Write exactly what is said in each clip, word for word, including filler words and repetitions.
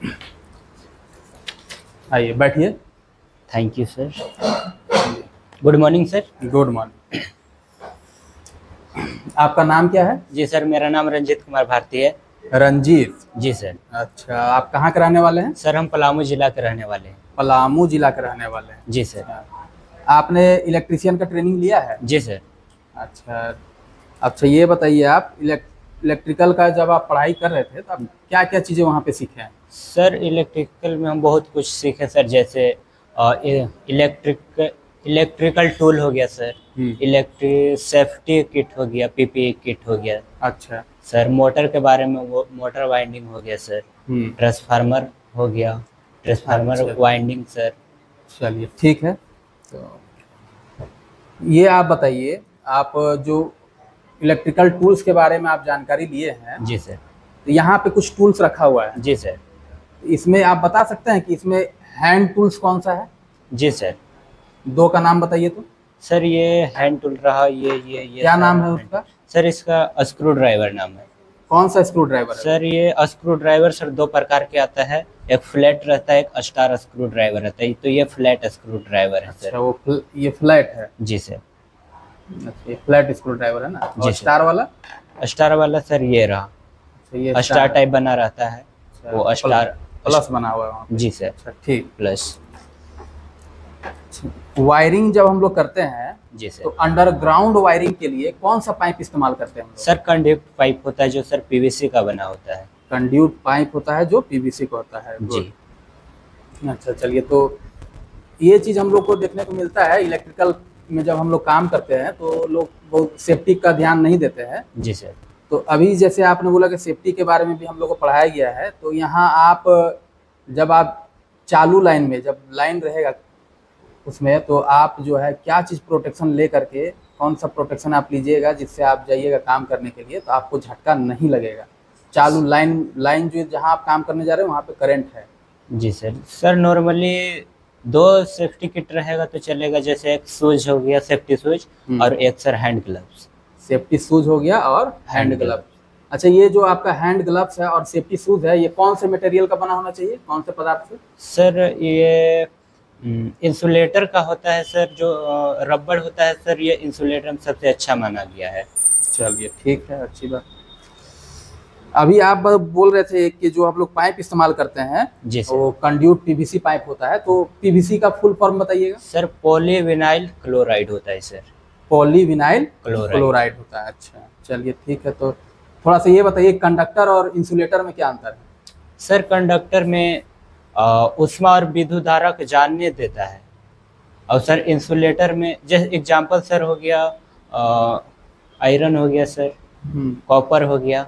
आइए बैठिए। Thank you sir. Good morning sir. Good morning. आपका नाम क्या है? जी सर, मेरा नाम रंजीत कुमार भारती है। रंजीत जी सर। अच्छा, आप कहाँ के रहने वाले हैं? सर हम पलामू जिला के रहने वाले हैं। पलामू जिला के रहने वाले हैं। जी सर। अच्छा। आपने इलेक्ट्रिशियन का ट्रेनिंग लिया है? जी सर। अच्छा अच्छा, ये बताइए आप इलेक्ट्रिकल का जब आप पढ़ाई कर रहे थे तो आप क्या क्या चीज़ें वहाँ पे सीखे हैं? सर इलेक्ट्रिकल में हम बहुत कुछ सीखे सर, जैसे इलेक्ट्रिक इलेक्ट्रिकल टूल हो गया सर, इलेक्ट्रिक सेफ्टी किट हो गया, पीपीई किट हो गया। अच्छा सर मोटर के बारे में, वो मोटर वाइंडिंग हो गया सर, ट्रांसफार्मर हो गया, ट्रांसफार्मर अच्छा। Winding sir. चलिए ठीक है। तो ये आप बताइए, आप जो इलेक्ट्रिकल टूल्स के बारे में आप जानकारी लिए हैं। जी सर। तो यहाँ पे कुछ टूल्स रखा हुआ है। जी सर। इसमें आप बता सकते हैं कि इसमें हैंड टूल्स कौन सा है? जी सर। दो का नाम बताइए तो। सर ये हैंड टूल रहा, ये ये ये क्या नाम है उसका? सर इसका स्क्रू ड्राइवर नाम है। कौन सा स्क्रू ड्राइवर है? सर ये स्क्रू ड्राइवर सर दो प्रकार के आता है, एक फ्लैट रहता है, एक स्टार स्क्रू ड्राइवर रहता है। तो ये फ्लैट स्क्रू ड्राइवर है सर। अच्छा, वो फ्ल, ये फ्लैट है? जी सर। अच्छा, ये फ्लैट स्क्रू ड्राइवर है ना? और स्टार वाला? स्टार वाला सर ये रहा, ये स्टार टाइप बना रहता है, वो स्टार प्लस बना हुआ है। जी सर। अच्छा ठीक। प्लस वायरिंग जब हम लोग करते हैं जी सर, तो अंडरग्राउंड वायरिंग के लिए कौन सा पाइप इस्तेमाल करते हैं? सर कंडक्ट पाइप होता है जो सर पीवीसी का बना होता है। कंड्यूट पाइप होता है जो पीवीसी का होता है जी। अच्छा चलिए, तो ये चीज़ हम लोग को देखने को मिलता है इलेक्ट्रिकल में जब हम लोग काम करते हैं तो लोग बहुत सेफ्टी का ध्यान नहीं देते हैं। जी सर। तो अभी जैसे आपने बोला कि सेफ्टी के बारे में भी हम लोग को पढ़ाया गया है, तो यहाँ आप जब आप चालू लाइन में जब लाइन रहेगा उसमें, तो आप जो है क्या चीज़ प्रोटेक्शन ले करके, कौन सा प्रोटेक्शन आप लीजिएगा जिससे आप जाइएगा काम करने के लिए तो आपको झटका नहीं लगेगा? चालू लाइन लाइन जो जहाँ आप काम करने जा रहे हैं वहाँ पे करंट है। जी सर। सर नॉर्मली दो सेफ्टी किट रहेगा तो चलेगा, जैसे एक शूज हो गया सेफ्टी शूज, और एक sir hand gloves. Safety shoes हो गया और हैंड ग्लव्स। अच्छा, ये जो आपका हैंड ग्लव्स है और सेफ्टी शूज है, ये कौन से मटेरियल का बना होना चाहिए, कौन से पदार्थ से? सर ये इंसुलेटर का होता है सर, जो रबड़ होता है सर, ये इंसुलेटर में सबसे अच्छा माना गया है। चलिए ठीक है, अच्छी बात। अभी आप बोल रहे थे कि जो आप लोग पाइप इस्तेमाल करते हैं जी सर, वो कंड्यूट पीवीसी पाइप होता है, तो पीवीसी का फुल फॉर्म बताइएगा। सर पॉलीविनाइल क्लोराइड होता है सर। पॉलीविनाइल क्लोराइड होता है। अच्छा चलिए ठीक है। तो थोड़ा सा ये बताइए, कंडक्टर और इंसुलेटर में क्या अंतर है? सर कंडक्टर में ऊष्मा और विद्युत धारा को जानने देता है, और सर इंसुलेटर में जैसे एग्जांपल सर हो गया आयरन हो गया सर, कॉपर हो गया,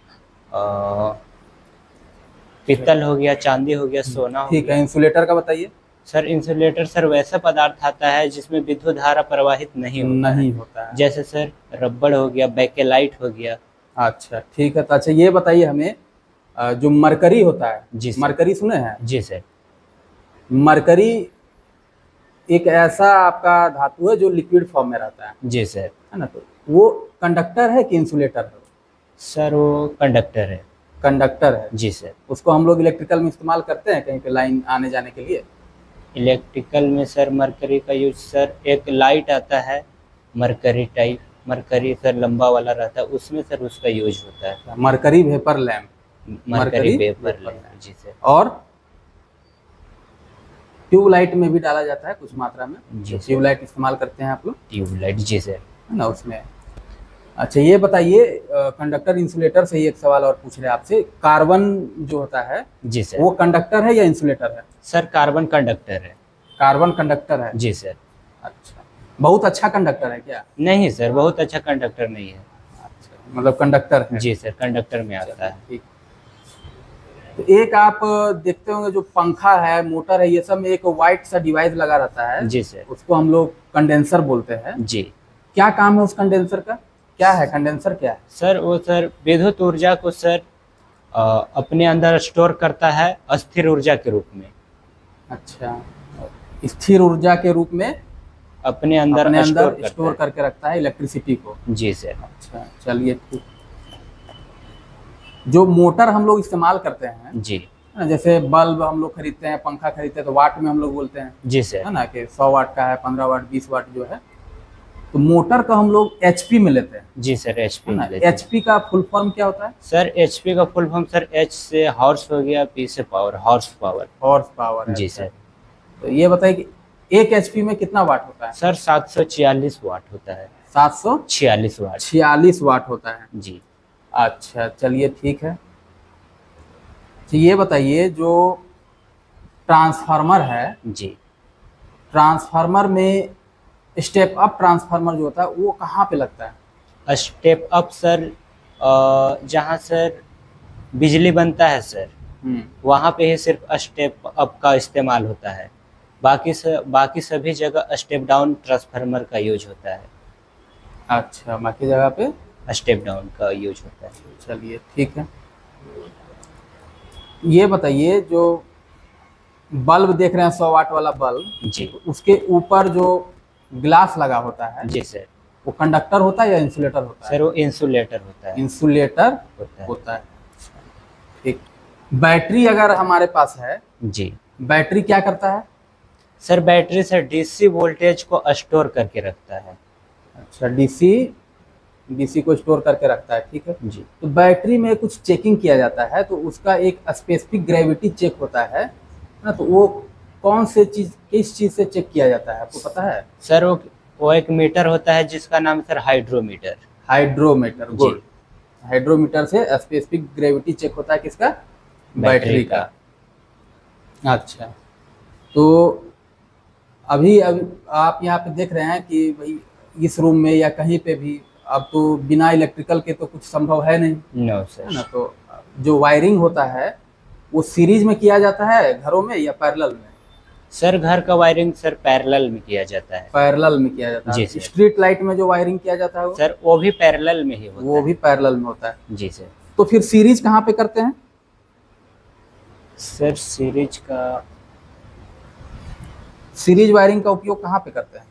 पित्तल हो गया, चांदी हो गया, सोना हो गया। ठीक है। इंसुलेटर का बताइए। सर इंसुलेटर सर वैसा पदार्थ आता है जिसमें विद्युत धारा प्रवाहित नहीं होता नहीं है। होता है। जैसे सर रबड़ हो गया, बेकेलाइट हो गया। अच्छा ठीक है। तो अच्छा ये बताइए हमें, जो मरकरी होता है जी, मरकरी सुने हैं? जी सर। मरकरी एक ऐसा आपका धातु है जो लिक्विड फॉर्म में रहता है। जी सर, है ना? तो वो कंडक्टर है कि इंसुलेटर है? सर वो कंडक्टर है। कंडक्टर है जी सर। उसको हम लोग इलेक्ट्रिकल में इस्तेमाल करते हैं कहीं पे लाइन आने जाने के लिए? इलेक्ट्रिकल में सर मरकरी का यूज सर, एक लाइट आता है मरकरी टाइप, मरकरी सर लंबा वाला रहता है, उसमें सर उसका यूज होता है। Mercury vapour lamp. Mercury vapour lamp जी सर। और ट्यूबलाइट में भी डाला जाता है कुछ मात्रा में जी। ट्यूबलाइट इस्तेमाल करते हैं आप लोग? ट्यूबलाइट जी सर, है ना उसमें। अच्छा ये बताइए, कंडक्टर इंसुलेटर से ही एक सवाल और पूछ रहे हैं आपसे, कार्बन जो होता है जी सर, वो कंडक्टर है या इंसुलेटर है? सर कार्बन कंडक्टर है। कार्बन कंडक्टर है जी सर। अच्छा, बहुत अच्छा कंडक्टर है क्या? नहीं सर, बहुत अच्छा कंडक्टर नहीं है। अच्छा, मतलब कंडक्टर है जी सर, कंडक्टर में आता है। ठीक। तो एक आप देखते होंगे जो पंखा है, मोटर है, ये सब में एक व्हाइट सा डिवाइस लगा रहता है जी सर, उसको हम लोग कंडेंसर बोलते हैं जी। क्या काम है उस कंडेंसर का? क्या है कंडेंसर, क्या है? सर वो सर विद्युत ऊर्जा को सर आ, अपने अंदर स्टोर करता है अस्थिर ऊर्जा के रूप में। अच्छा, स्थिर ऊर्जा के रूप में अपने अंदर अपने अंदर स्टोर, स्टोर करके रखता है इलेक्ट्रिसिटी को जी सर। अच्छा चलिए ठीक। जो मोटर हम लोग इस्तेमाल करते हैं जी, ना, जैसे बल्ब हम लोग खरीदते हैं, पंखा खरीदते हैं तो वाट में हम लोग बोलते हैं, जी सर। है ना, कि सौ वाट का है, पंद्रह वाट, बीस वाट जो है। तो मोटर का हम लोग एचपी में लेते हैं। जी सर, एचपी में लेते हैं। एचपी का फुल फॉर्म क्या होता है? सर एचपी का फुल फॉर्म सर, एच से हॉर्स हो गया, पी से power, horse power. Horse power है। जी सर। तो ये बताइए कि एक एचपी में कितना वाट होता है? सर सात सौ छियालीस वाट होता है। सात सौ छियालीस वाट। छियालीस वाट होता है जी। अच्छा चलिए ठीक है। तो ये बताइए, जो ट्रांसफार्मर है जी, ट्रांसफार्मर में स्टेप अप ट्रांसफार्मर जो होता है वो कहाँ पे लगता है? स्टेप अप सर, जहाँ सर बिजली बनता है सर, वहाँ पे ही सिर्फ स्टेप अप का इस्तेमाल होता है। बाकी स, बाकी सभी जगह स्टेप डाउन ट्रांसफार्मर का यूज होता है। अच्छा, बाकी जगह पे स्टेप डाउन का यूज होता है। चलिए ठीक है। ये बताइए, जो बल्ब देख रहे हैं सौ वाट वाला बल्ब, जी, उसके ऊपर जो ग्लास लगा होता है, जी सर, वो कंडक्टर होता है या इंसुलेटर होता है? सर वो इंसुलेटर होता है। इंसुलेटर होता है, होता है। ठीक। बैटरी अगर हमारे पास है, जी, बैटरी क्या करता है? Sir battery sir DC voltage को स्टोर करके रखता है। अच्छा, डीसी डीसी को स्टोर करके रखता है, ठीक है जी। तो बैटरी में कुछ चेकिंग किया जाता है, तो उसका एक स्पेसिफिक ग्रेविटी चेक होता है ना, तो वो कौन से चीज, किस चीज से चेक किया जाता है, आपको पता है? सर वो वो एक मीटर होता है जिसका नाम sir hydrometer. Hydrometer, good. Hydrometer से स्पेसिफिक ग्रेविटी चेक होता है किसका? बैटरी का। अच्छा, तो अभी अभी आप यहाँ पे देख रहे हैं कि भाई इस रूम में या कहीं पे भी अब तो बिना इलेक्ट्रिकल के तो कुछ संभव है नहीं, नो सर, है ना। तो जो वायरिंग होता है वो सीरीज में किया जाता है घरों में या पैरेलल में? सर घर का वायरिंग सर पैरेलल में किया जाता है। पैरेलल में किया जाता है। स्ट्रीट लाइट में जो वायरिंग किया जाता है वो? सर वो भी पैरेलल में ही होता वो है। भी पैरेलल में होता है। जी सर। तो फिर सीरीज कहाँ पे करते हैं? सर सीरीज का सीरीज वायरिंग का उपयोग कहाँ पे करते हैं?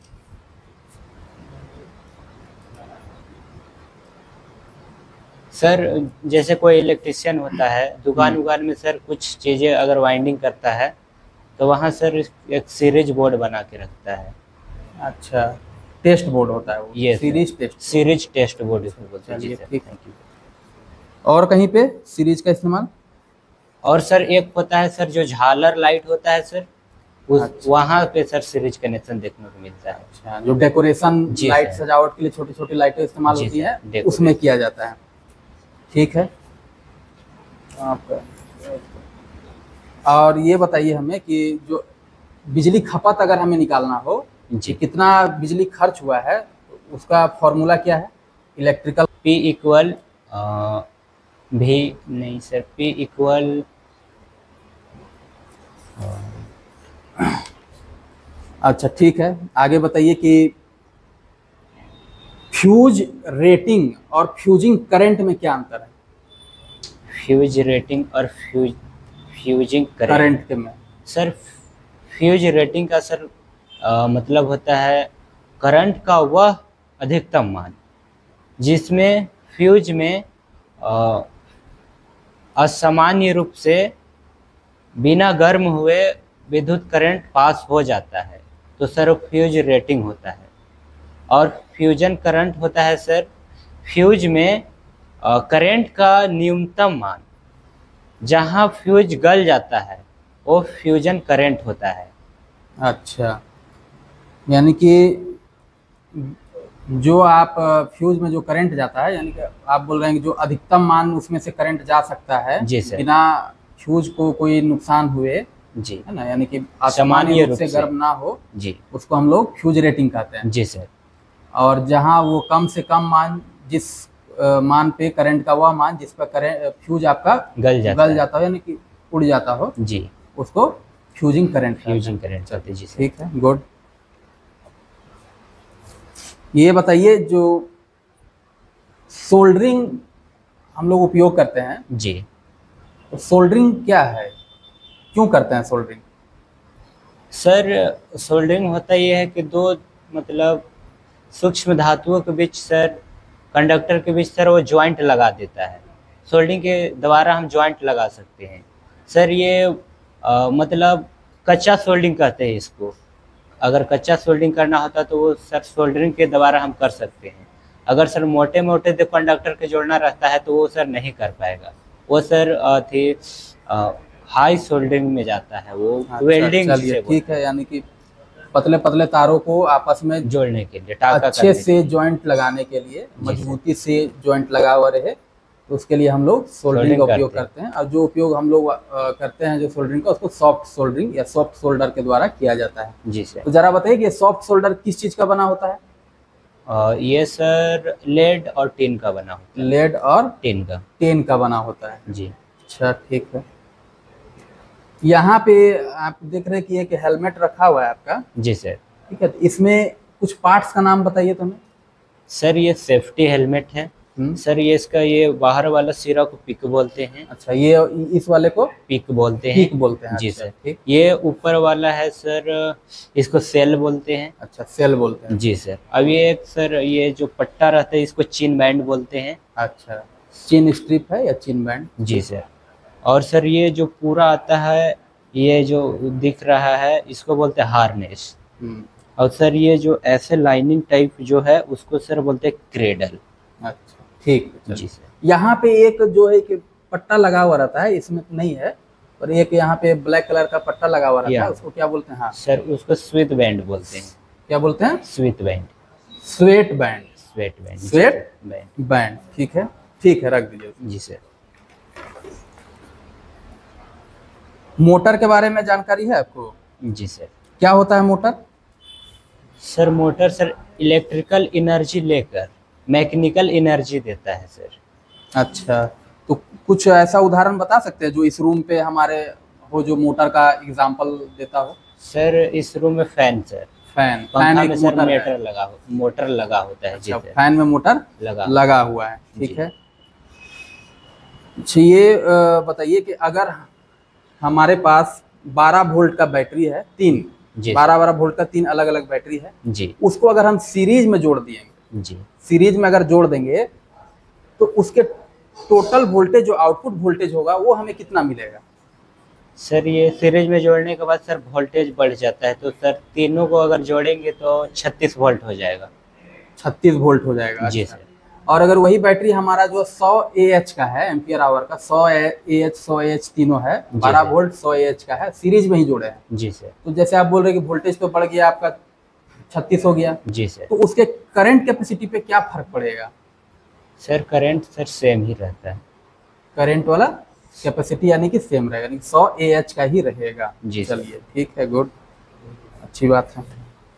सर जैसे कोई इलेक्ट्रिशियन होता है दुकान उकान में सर, कुछ चीज़ें अगर वाइंडिंग करता है तो वहाँ सर एक सीरीज बोर्ड बना के रखता है। अच्छा, टेस्ट बोर्ड होता है वो? ये series test series test board इसको बोलते हैं। जी सर, ठीक। Thank you. और कहीं पे सीरीज का इस्तेमाल? और सर एक होता है सर जो झालर लाइट होता है सर, उस अच्छा। वहाँ पे सर सीरीज कनेक्शन देखने को मिलता है। अच्छा, जो डेकोरेशन लाइट सजावट के लिए छोटी छोटी लाइटें इस्तेमाल होती है उसमें किया जाता है, ठीक है। आपका और ये बताइए हमें कि जो बिजली खपत अगर हमें निकालना हो जी, कितना बिजली खर्च हुआ है, उसका फॉर्मूला क्या है? इलेक्ट्रिकल P इक्वल भी नहीं सर, P इक्वल अच्छा ठीक है, आगे बताइए कि फ्यूज रेटिंग और फ्यूजिंग करंट में क्या अंतर है? फ्यूज रेटिंग और फ्यूज फ्यूजिंग करंट के में? सर फ्यूज रेटिंग का सर आ, मतलब होता है करंट का वह अधिकतम मान जिसमें फ्यूज में असामान्य रूप से बिना गर्म हुए विद्युत करंट पास हो जाता है, तो सर वो फ्यूज रेटिंग होता है। और फ्यूजन करंट होता है सर फ्यूज में करंट का न्यूनतम मान, जहां फ्यूज गल जाता है वो फ्यूजन करंट होता है। अच्छा, यानी कि जो आप फ्यूज में जो करंट जाता है, यानी कि आप बोल रहे हैं कि जो अधिकतम मान उसमें से करंट जा सकता है जी सर, बिना फ्यूज को कोई नुकसान हुए, जी, है ना, यानी कि सामान्य रूप से गर्म ना हो, जी, उसको हम लोग फ्यूज रेटिंग कहते हैं। जी सर। और जहां वो कम से कम मान, जिस आ, मान पे करंट का वह मान जिस पर करंट फ्यूज आपका गल जाता गल जाता हो, यानी कि उड़ जाता हो, जी, उसको फ्यूजिंग करंट फ्यूजिंग करंट कहते हैं। जी ठीक है, गुड। ये बताइए, जो सोल्डरिंग हम लोग उपयोग करते हैं, जी, तो सोल्डरिंग क्या है, क्यों करते हैं सोल्डरिंग? सर सोल्डरिंग होता ये है कि दो मतलब सूक्ष्म धातुओं के बीच सर, कंडक्टर के बीच सर वो ज्वाइंट लगा देता है। सोल्डरिंग के द्वारा हम ज्वाइंट लगा सकते हैं। सर ये आ, मतलब कच्चा सोल्डिंग कहते हैं इसको। अगर कच्चा सोल्डिंग करना होता तो वो सर सोल्डरिंग के द्वारा हम कर सकते हैं। अगर सर मोटे मोटे जो कंडक्टर के जोड़ना रहता है तो वो सर नहीं कर पाएगा। वो सर थी हाई सोल्डरिंग में जाता है, वो अच्छा, वेल्डिंग चलिए ठीक है, यानी कि पतले पतले तारों को आपस में जोड़ने के लिए, टाका अच्छे से जॉइंट लगाने के लिए, मजबूती से जॉइंट लगा हुआ रहे, तो उसके लिए हम लोग सोल्डरिंग का उपयोग करते हैं। और जो उपयोग हम लोग करते हैं जो सोल्डरिंग का, उसको सॉफ्ट सोल्डरिंग या सॉफ्ट सोल्डर के द्वारा किया जाता है। जी सर। तो जरा बताइए कि सॉफ्ट सोल्डर किस चीज का बना होता है? आ, ये सर लेड और टिन का बना होता है। लेड और टिन का टिन का बना होता है जी। अच्छा ठीक है। यहाँ पे आप देख रहे हैं कि एक हेलमेट रखा हुआ है आपका। जी सर। ठीक है, तो इसमें कुछ पार्ट्स का नाम बताइए तो हमें। सर ये सेफ्टी हेलमेट है सर। ये इसका ये बाहर वाला सिरा को पिक बोलते हैं। अच्छा, ये इस वाले को पिक बोलते हैं। पिक बोलते हैं। जी अच्छा, सर। ठीक। ये ऊपर वाला है सर, इसको सेल बोलते हैं। अच्छा, सेल बोलते हैं। जी सर। अब ये एक सर ये जो पट्टा रहता है इसको चिन बैंड बोलते हैं। अच्छा, चिन स्ट्रिप है या चिन बैंड? जी सर। और सर ये जो पूरा आता है, ये जो दिख रहा है इसको बोलते हैं हार्नेस। और सर ये जो ऐसे लाइनिंग टाइप जो है उसको सर बोलते हैं क्रेडल। अच्छा ठीक है जी सर। यहाँ पे एक जो है कि पट्टा लगा हुआ रहता है, इसमें तो नहीं है, और एक यहाँ पे ब्लैक कलर का पट्टा लगा हुआ रहता है, उसको क्या बोलते हैं? हाँ सर, उसको स्वेट बैंड बोलते हैं। क्या बोलते हैं? Sweat band. Sweat band. Sweat band. Sweat band band ठीक है, ठीक है, रख दीजिए। जी सर। मोटर के बारे में जानकारी है आपको? जी सर। क्या होता है motor? Sir motor sir electrical energy लेकर मैकेनिकल एनर्जी देता है सर। अच्छा, तो कुछ ऐसा उदाहरण बता सकते हैं जो इस रूम पे हमारे हो, जो मोटर का एग्जांपल देता हो? सर इस रूम में फैन सर। फैन फैन में सर मोटर लगा हो, मोटर लगा होता है। अच्छा, फैन में मोटर लगा लगा हुआ है, ठीक है। अच्छा, ये बताइए कि अगर हमारे पास बारह वोल्ट का बैटरी है, तीन बारह बारह वोल्ट का तीन अलग अलग बैटरी है जी, उसको अगर हम सीरीज में जोड़ दिएंगे जी, सीरीज में अगर जोड़ देंगे तो उसके टोटल वोल्टेज जो आउटपुट वोल्टेज होगा वो हमें कितना मिलेगा? सर ये सीरीज में जोड़ने के बाद सर वोल्टेज बढ़ जाता है, तो सर तीनों को अगर जोड़ेंगे तो छत्तीस वोल्ट हो जाएगा। छत्तीस वोल्ट हो जाएगा जी सर। और अगर वही बैटरी हमारा जो सौ ए एच का है, एम्पियर आवर का, सौ ए एच सौ ए एच तीनों है, बारह वोल्ट सौ ए एच का है, सीरीज में ही जोड़े हैं जी सर, तो जैसे आप बोल रहे हैं कि वोल्टेज तो बढ़ गया आपका, छत्तीस हो गया जी सर, तो उसके करंट कैपेसिटी पे क्या फर्क पड़ेगा? सर करंट सर सेम ही रहता है, करंट वाला कैपेसिटी यानी कि सेम रहेगा, यानी सौ ए एच का ही रहेगा जी। चलिए ठीक है, गुड, अच्छी बात है।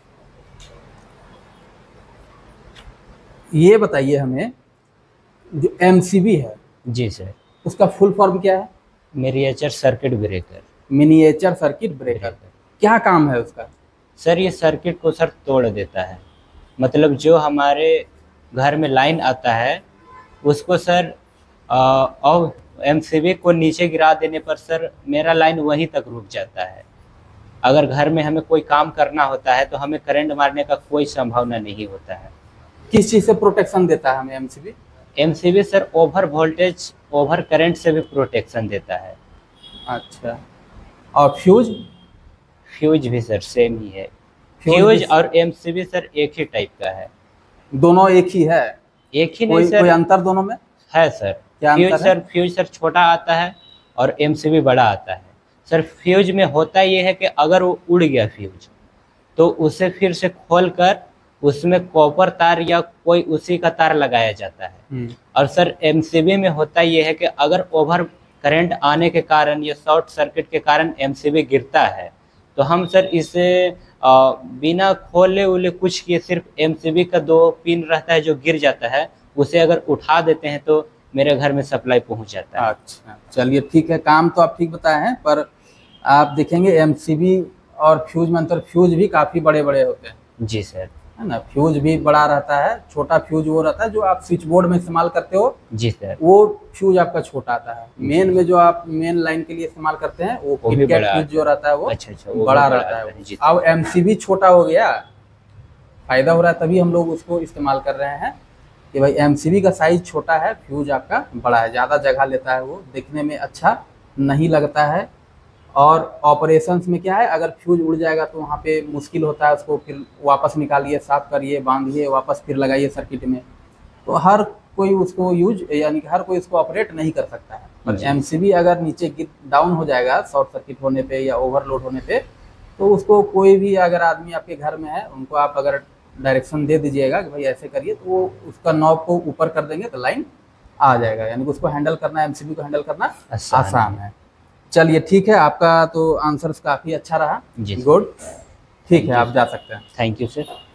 ये बताइए हमें, जो एम सी बी है जी सर, उसका फुल फॉर्म क्या है? Miniature circuit breaker. Miniature circuit breaker, क्या काम है उसका? सर ये सर्किट को सर तोड़ देता है, मतलब जो हमारे घर में लाइन आता है उसको सर और एम सी बी को नीचे गिरा देने पर सर मेरा लाइन वहीं तक रुक जाता है। अगर घर में हमें कोई काम करना होता है तो हमें करंट मारने का कोई संभावना नहीं होता है। किस चीज़ से प्रोटेक्शन देता है हमें M C B? M C B sir over voltage over current से भी प्रोटेक्शन देता है। अच्छा, और फ्यूज? फ्यूज भी सर सेम ही है, फ्यूज और एम सी बी सर एक ही टाइप का है। दोनों एक ही है? एक ही नहीं सर, कोई अंतर दोनों में है सर? क्या फ्यूज सर, फ्यूज सर छोटा आता है और एम सी बी बड़ा आता है सर। फ्यूज में होता ये है कि अगर वो उड़ गया फ्यूज तो उसे फिर से खोल कर उसमें कॉपर तार या कोई उसी का तार लगाया जाता है। और सर एम सी बी में होता ये है कि अगर ओवर करंट आने के कारण या शॉर्ट सर्किट के कारण एम सी बी गिरता है तो हम सर इसे बिना खोले उले कुछ किए, सिर्फ एम सी बी का दो पिन रहता है जो गिर जाता है, उसे अगर उठा देते हैं तो मेरे घर में सप्लाई पहुंच जाता है। अच्छा, चलिए ठीक है, काम तो आप ठीक बताए हैं, पर आप देखेंगे एम सी बी और फ्यूज में अंतर, फ्यूज भी काफ़ी बड़े बड़े होते हैं जी सर, है ना? फ्यूज भी बड़ा रहता है, छोटा फ्यूज वो रहता है जो आप स्विच बोर्ड में इस्तेमाल करते हो जी सर, वो फ्यूज आपका छोटा आता है। मेन में जो आप मेन लाइन के लिए इस्तेमाल करते हैं वो किटकैट फ्यूज जो रहता है वो अच्छा अच्छा वो बड़ा रहता है। अब एम सी बी छोटा हो गया, फायदा हो रहा है, तभी हम लोग उसको इस्तेमाल कर रहे हैं कि भाई एम सी बी का साइज छोटा है, फ्यूज आपका बड़ा है, ज़्यादा जगह लेता है, वो देखने में अच्छा नहीं लगता है। और ऑपरेशंस में क्या है, अगर फ्यूज उड़ जाएगा तो वहाँ पे मुश्किल होता है, उसको फिर वापस निकालिए, साफ करिए, बांधिए, वापस फिर लगाइए सर्किट में। तो हर कोई उसको यूज यानी कि हर कोई इसको ऑपरेट नहीं कर सकता है। पर एमसीबी अगर नीचे गिर डाउन हो जाएगा शॉर्ट सर्किट होने पे या ओवरलोड होने पे, तो उसको कोई भी अगर आदमी आपके घर में है, उनको आप अगर डायरेक्शन दे दीजिएगा कि भाई ऐसे करिए, तो वो उसका नॉब को ऊपर कर देंगे तो लाइन आ जाएगा। यानी कि उसको हैंडल करना, एमसीबी को हैंडल करना आसान है। चलिए ठीक है, आपका तो आंसर्स काफ़ी अच्छा रहा। जी गुड, ठीक है, आप जा सकते हैं। Thank you sir.